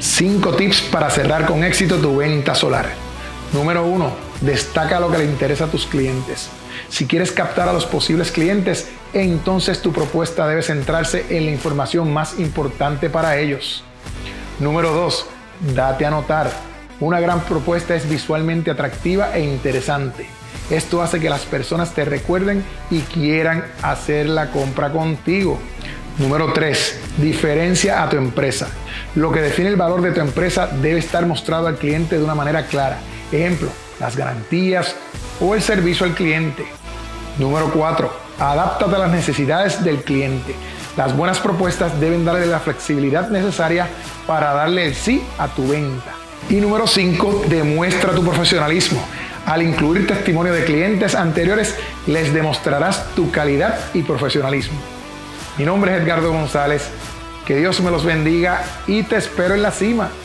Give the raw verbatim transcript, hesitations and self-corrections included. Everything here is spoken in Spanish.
cinco tips para cerrar con éxito tu venta solar. Número uno. Destaca lo que le interesa a tus clientes. Si quieres captar a los posibles clientes, entonces tu propuesta debe centrarse en la información más importante para ellos. Número dos. Date a notar. Una gran propuesta es visualmente atractiva e interesante. Esto hace que las personas te recuerden y quieran hacer la compra contigo. Número tres. Diferencia a tu empresa. Lo que define el valor de tu empresa debe estar mostrado al cliente de una manera clara. Ejemplo, las garantías o el servicio al cliente. Número cuatro. Adáptate a las necesidades del cliente. Las buenas propuestas deben darle la flexibilidad necesaria para darle el sí a tu venta. Y número cinco. Demuestra tu profesionalismo. Al incluir testimonio de clientes anteriores, les demostrarás tu calidad y profesionalismo. Mi nombre es Edgardo González. Que Dios me los bendiga y te espero en la cima.